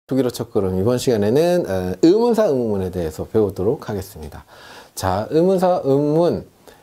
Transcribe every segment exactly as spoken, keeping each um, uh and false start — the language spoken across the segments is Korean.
독일어 첫걸음 이번 시간에는 의문사 의문문에 대해서 배우도록 하겠습니다. 자, 의문사 의문문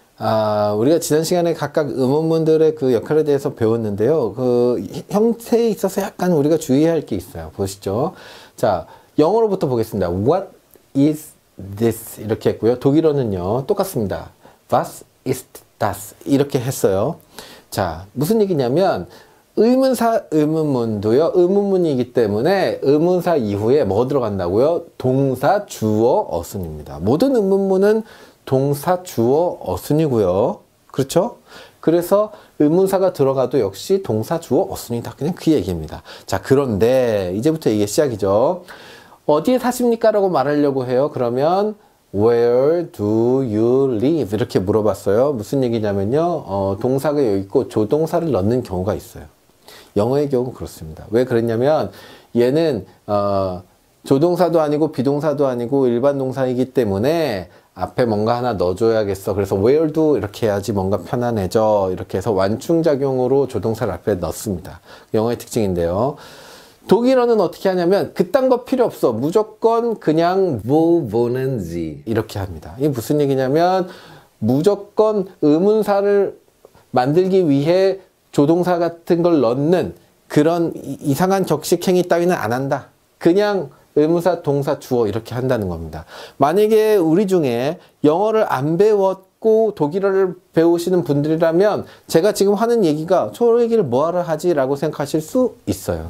아, 우리가 지난 시간에 각각 의문문들의 그 역할에 대해서 배웠는데요. 그 형태에 있어서 약간 우리가 주의해야 할 게 있어요. 보시죠. 자, 영어로부터 보겠습니다. What is this? 이렇게 했고요. 독일어는요, 똑같습니다. Was ist das? 이렇게 했어요. 자, 무슨 얘기냐면 의문사 의문문도요, 의문문이기 때문에 의문사 이후에 뭐 들어간다고요? 동사, 주어, 어순입니다. 모든 의문문은 동사, 주어, 어순이고요. 그렇죠? 그래서 의문사가 들어가도 역시 동사, 주어, 어순이다. 그냥 그 얘기입니다. 자, 그런데 이제부터 이게 시작이죠. 어디에 사십니까? 라고 말하려고 해요. 그러면 Where do you live? 이렇게 물어봤어요. 무슨 얘기냐면요, 어, 동사가 여기 있고 조동사를 넣는 경우가 있어요. 영어의 경우는 그렇습니다. 왜 그랬냐면 얘는 어, 조동사도 아니고 비동사도 아니고 일반 동사이기 때문에 앞에 뭔가 하나 넣어줘야겠어. 그래서 where도 이렇게 해야지 뭔가 편안해져. 이렇게 해서 완충작용으로 조동사를 앞에 넣습니다. 영어의 특징인데요. 독일어는 어떻게 하냐면 그딴 거 필요 없어. 무조건 그냥 wo wohnen Sie 이렇게 합니다. 이게 무슨 얘기냐면 무조건 의문사를 만들기 위해 조동사 같은 걸 넣는 그런 이상한 격식행위 따위는 안 한다. 그냥 의문사, 동사, 주어 이렇게 한다는 겁니다. 만약에 우리 중에 영어를 안 배웠고 독일어를 배우시는 분들이라면 제가 지금 하는 얘기가 저 얘기를 뭐하러 하지? 라고 생각하실 수 있어요.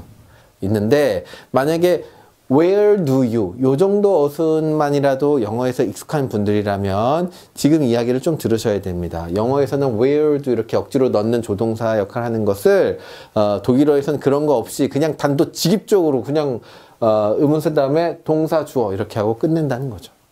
있는데 만약에 Where do you? 요 정도 어순만이라도 영어에서 익숙한 분들이라면 지금 이야기를 좀 들으셔야 됩니다. 영어에서는 where do 이렇게 억지로 넣는 조동사 역할을 하는 것을 어, 독일어에서는 그런 거 없이 그냥 단도직입적으로 그냥 어, 의문사 다음에 동사, 주어 이렇게 하고 끝낸다는 거죠.